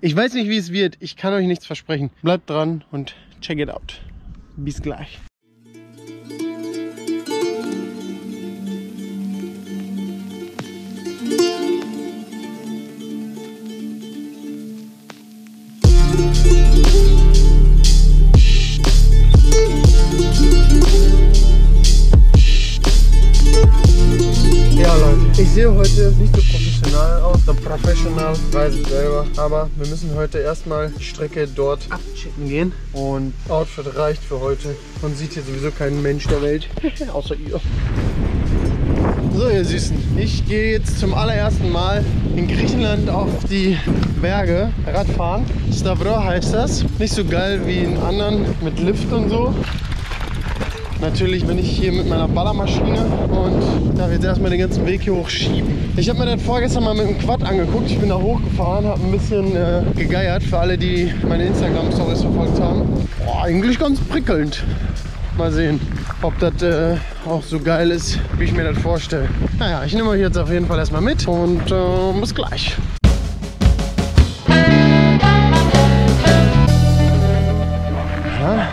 Ich weiß nicht, wie es wird. Ich kann euch nichts versprechen. Bleibt dran und check it out. Bis gleich. Ja Leute, ich sehe heute nicht so professional aus, weiß ich selber, aber wir müssen heute erstmal die Strecke dort abchecken gehen und Outfit reicht für heute und sieht hier sowieso kein Mensch der Welt, außer ihr. So ihr Süßen, ich gehe jetzt zum allerersten Mal in Griechenland auf die Berge Radfahren. Stavro heißt das, nicht so geil wie in anderen mit Lift und so. Natürlich bin ich hier mit meiner Ballermaschine und darf jetzt erstmal den ganzen Weg hier hochschieben. Ich habe mir das vorgestern mal mit dem Quad angeguckt. Ich bin da hochgefahren, habe ein bisschen gegeiert für alle, die meine Instagram-Stories verfolgt haben. Boah, eigentlich ganz prickelnd. Mal sehen, ob das auch so geil ist, wie ich mir das vorstelle. Naja, ich nehme euch jetzt auf jeden Fall erstmal mit und bis gleich. Ja.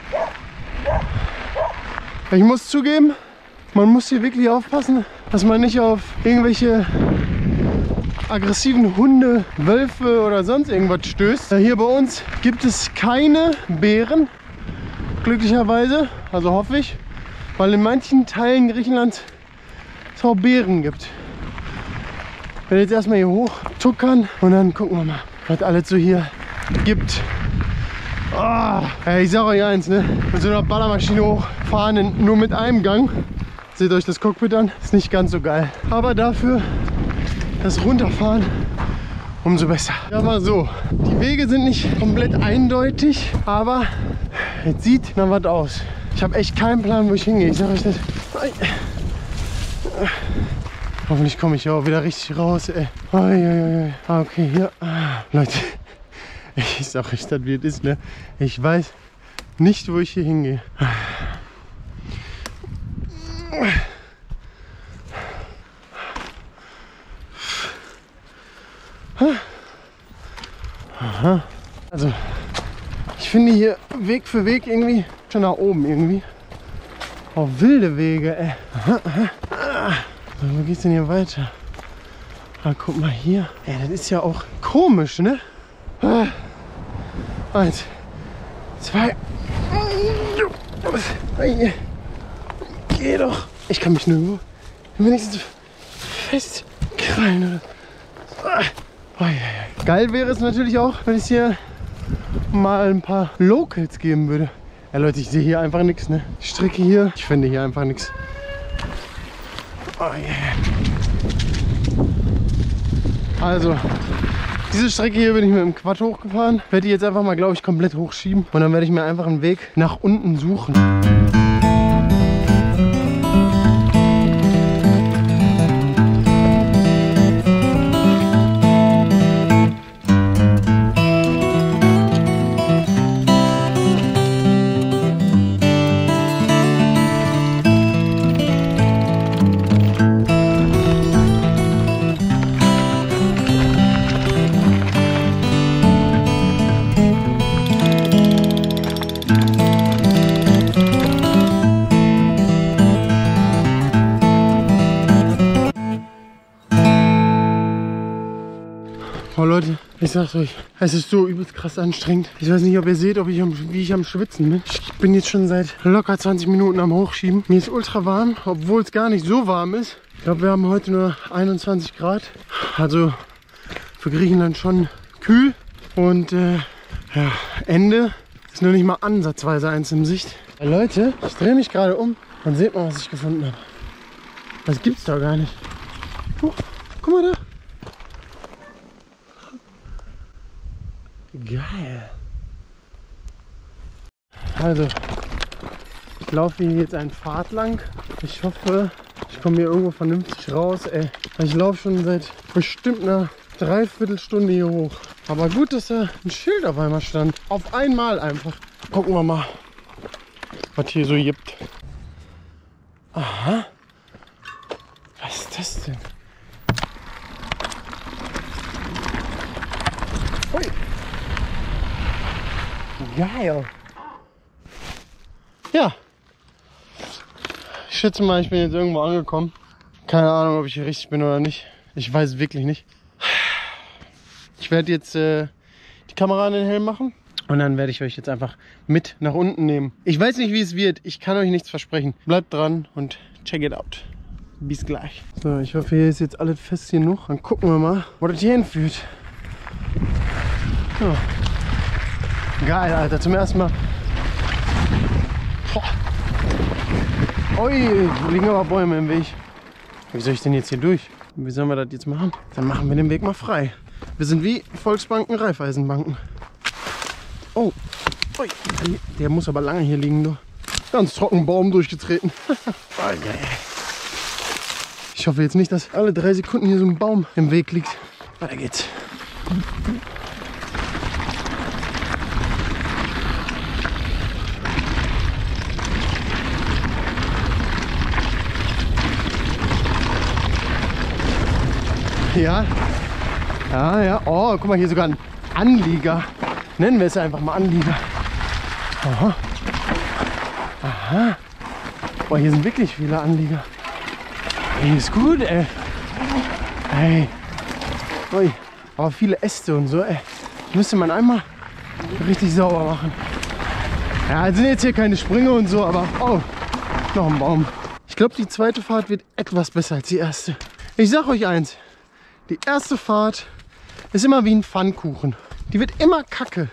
Ich muss zugeben, man muss hier wirklich aufpassen, dass man nicht auf irgendwelche aggressiven Hunde, Wölfe oder sonst irgendwas stößt. Hier bei uns gibt es keine Bären, glücklicherweise, also hoffe ich, weil in manchen Teilen Griechenlands es auch Bären gibt. Ich werde jetzt erstmal hier hoch tuckern und dann gucken wir mal, was alles so hier gibt. Oh, ey, ich sag euch eins, ne? Mit so einer Ballermaschine hochfahren, nur mit einem Gang. Seht euch das Cockpit an, ist nicht ganz so geil. Aber dafür das Runterfahren umso besser. Ja, mal so. Die Wege sind nicht komplett eindeutig, aber es sieht nach was aus. Ich habe echt keinen Plan, wo ich hingehe. Ich sag euch das. Hoffentlich komme ich hier auch wieder richtig raus, ey. Okay, hier. Leute. Ich sag euch, das wie es ist, ne? Ich weiß nicht, wo ich hier hingehe. Aha. Also, ich finde hier Weg für Weg irgendwie schon nach oben irgendwie. Auch wilde Wege, ey. So, wo geht's denn hier weiter? Ah, guck mal hier. Ey, das ist ja auch komisch, ne? 1, 2. Geh doch. Ich kann mich nirgendwo wenigstens festkrallen. Geil wäre es natürlich auch, wenn es hier mal ein paar Locals geben würde. Ja Leute, ich sehe hier einfach nichts, ne? Die Strecke hier, ich finde hier einfach nichts. Also, diese Strecke hier bin ich mit dem Quad hochgefahren. Werde die jetzt einfach mal, glaube ich, komplett hochschieben. Und dann werde ich mir einfach einen Weg nach unten suchen. Oh Leute, ich sag's euch, es ist so übelst krass anstrengend. Ich weiß nicht, ob ihr seht, wie ich am Schwitzen bin. Ich bin jetzt schon seit locker 20 Minuten am Hochschieben. Mir ist ultra warm, obwohl es gar nicht so warm ist. Ich glaube, wir haben heute nur 21 Grad. Also für Griechenland schon kühl. Und ja, Ende ist noch nicht mal ansatzweise eins in Sicht. Leute, ich drehe mich gerade um und seht mal, was ich gefunden habe. Das gibt's doch gar nicht. Guck mal da. Geil. Also, ich laufe hier jetzt einen Pfad lang. Ich hoffe, ich komme hier irgendwo vernünftig raus. Ey. Ich laufe schon seit bestimmt einer Dreiviertelstunde hier hoch. Aber gut, dass da ein Schild auf einmal stand. Auf einmal einfach. Gucken wir mal, was hier so gibt. Aha. Was ist das denn? Ui. Geil. Ja. Ich schätze mal, ich bin jetzt irgendwo angekommen. Keine Ahnung, ob ich hier richtig bin oder nicht. Ich weiß es wirklich nicht. Ich werde jetzt die Kamera an den Helm machen. Und dann werde ich euch jetzt einfach mit nach unten nehmen. Ich weiß nicht, wie es wird. Ich kann euch nichts versprechen. Bleibt dran und check it out. Bis gleich. So, ich hoffe, hier ist jetzt alles fest genug. Dann gucken wir mal, wo das hier hinführt. Oh. Geil, Alter. Zum ersten Mal. Boah. Ui, wo liegen aber Bäume im Weg. Wie soll ich denn jetzt hier durch? Wie sollen wir das jetzt machen? Dann machen wir den Weg mal frei. Wir sind wie Volksbanken, Raiffeisenbanken. Oh, ui. Der muss aber lange hier liegen. Du. Ganz trocken Baum durchgetreten. Ich hoffe jetzt nicht, dass alle 3 Sekunden hier so ein Baum im Weg liegt. Weiter geht's. Ja, ja, ja. Oh, guck mal, hier sogar ein Anlieger. Nennen wir es einfach mal Anlieger. Aha. Aha. Boah, hier sind wirklich viele Anlieger. Hey, ist gut, ey. Hey. Ui. Aber viele Äste und so, ey. Müsste man einmal richtig sauber machen. Ja, es sind jetzt hier keine Sprünge und so, aber oh, noch ein Baum. Ich glaube, die zweite Fahrt wird etwas besser als die erste. Ich sag euch eins. Die erste Fahrt ist immer wie ein Pfannkuchen. Die wird immer kacke.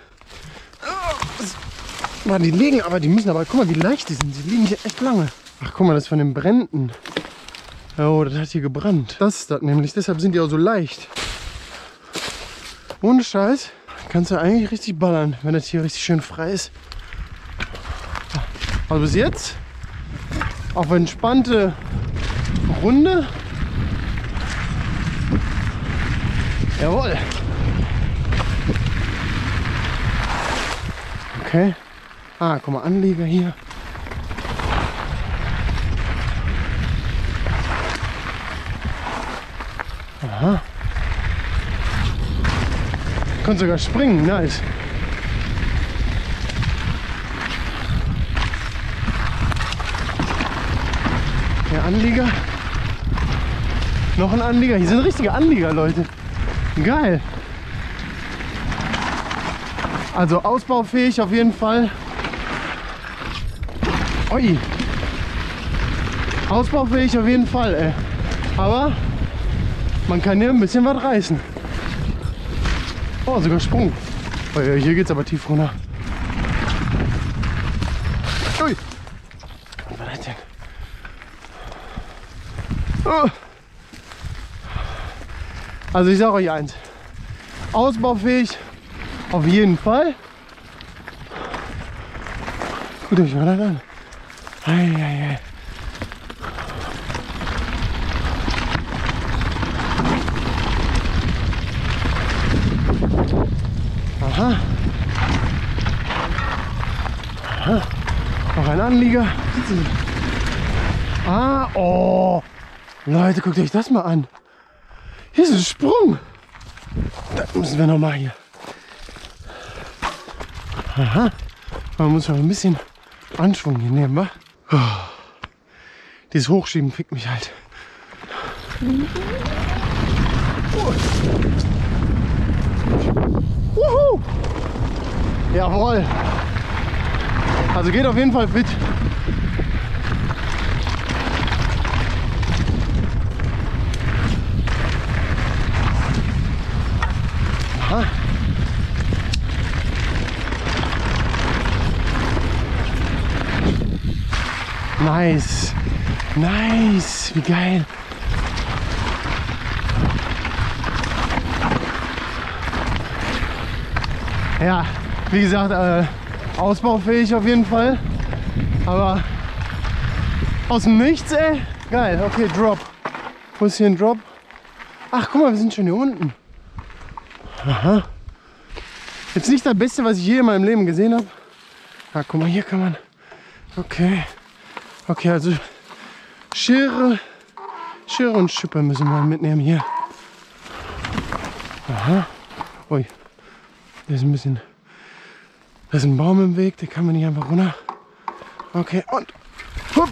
Die liegen aber, die müssen aber, guck mal, wie leicht die sind. Die liegen hier echt lange. Ach, guck mal, das ist von den Bränden. Oh, das hat hier gebrannt. Das ist das nämlich, deshalb sind die auch so leicht. Ohne Scheiß kannst du eigentlich richtig ballern, wenn das hier richtig schön frei ist. Also bis jetzt auf entspannte Runde. Jawohl. Okay. Ah, guck mal, Anlieger hier. Aha. Konnte sogar springen, nice. Der Anlieger. Noch ein Anlieger. Hier sind richtige Anlieger, Leute. Geil. Also ausbaufähig auf jeden Fall. Ui. Ausbaufähig auf jeden Fall, ey. Aber man kann hier ein bisschen was reißen. Oh, sogar Sprung. Oh, ja, hier geht's aber tief runter. Ui. Was war das denn? Oh. Also ich sage euch eins. Ausbaufähig auf jeden Fall. Guckt euch mal das an. Ei, ei, ei. Aha. Aha. Noch ein Anlieger. Ah, oh. Leute, guckt euch das mal an. Hier ist ein Sprung. Da müssen wir noch mal hier. Aha. Man muss noch ein bisschen Anschwung hier nehmen, wa? Oh. Dieses Hochschieben fickt mich halt. Wuhu! Jawohl. Also geht auf jeden Fall fit. Aha. Nice. Nice. Wie geil. Ja, wie gesagt, ausbaufähig auf jeden Fall. Aber aus dem Nichts, ey. Geil. Okay, Drop. Wo ist hier ein Drop? Ach, guck mal, wir sind schon hier unten. Aha. Jetzt nicht das Beste, was ich je in meinem Leben gesehen habe. Ah, guck mal, hier kann man. Okay. Okay, also Schere und Schippe müssen wir mitnehmen hier. Aha. Ui. Der ist ein bisschen Da ist ein Baum im Weg, der kann man nicht einfach runter. Okay, und hup.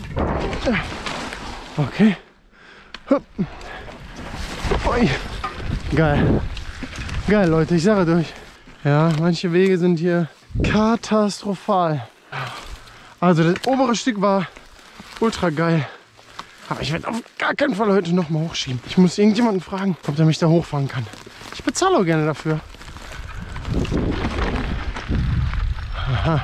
Okay. Hup. Ui. Geil. Geil, Leute, ich sage euch. Ja, manche Wege sind hier katastrophal. Also das obere Stück war ultra geil. Aber ich werde auf gar keinen Fall heute noch mal hochschieben. Ich muss irgendjemanden fragen, ob der mich da hochfahren kann. Ich bezahle auch gerne dafür. Aha.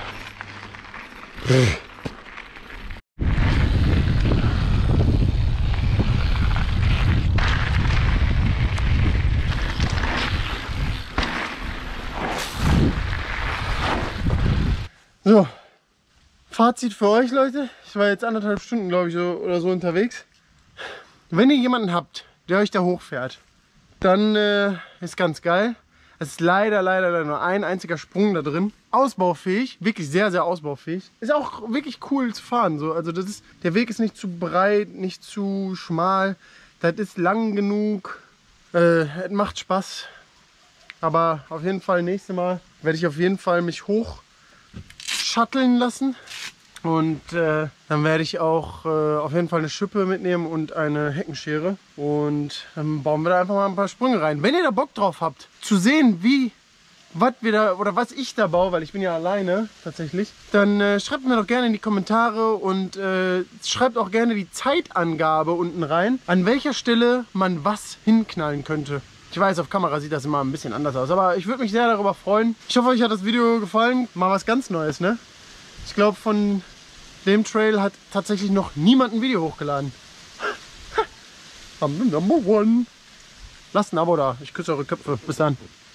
So, Fazit für euch, Leute. Ich war jetzt 1,5 Stunden, glaube ich, so oder so unterwegs. Wenn ihr jemanden habt, der euch da hochfährt, dann ist ganz geil. Es ist leider nur ein einziger Sprung da drin. Ausbaufähig, wirklich sehr, sehr ausbaufähig. Ist auch wirklich cool zu fahren. So. Also das ist, der Weg ist nicht zu breit, nicht zu schmal. Das ist lang genug. Es macht Spaß. Aber auf jeden Fall, nächstes Mal werde ich auf jeden Fall mich hoch shutteln lassen. Und dann werde ich auch auf jeden Fall eine Schippe mitnehmen und eine Heckenschere. Und dann bauen wir da einfach mal ein paar Sprünge rein. Wenn ihr da Bock drauf habt, zu sehen, was ich da baue, weil ich bin ja alleine tatsächlich, dann schreibt mir doch gerne in die Kommentare und schreibt auch gerne die Zeitangabe unten rein, an welcher Stelle man was hinknallen könnte. Ich weiß, auf Kamera sieht das immer ein bisschen anders aus, aber ich würde mich sehr darüber freuen. Ich hoffe, euch hat das Video gefallen. Mal was ganz Neues, ne? Ich glaube, von dem Trail hat tatsächlich noch niemand ein Video hochgeladen. I'm the number one. Lasst ein Abo da. Ich küsse eure Köpfe. Bis dann.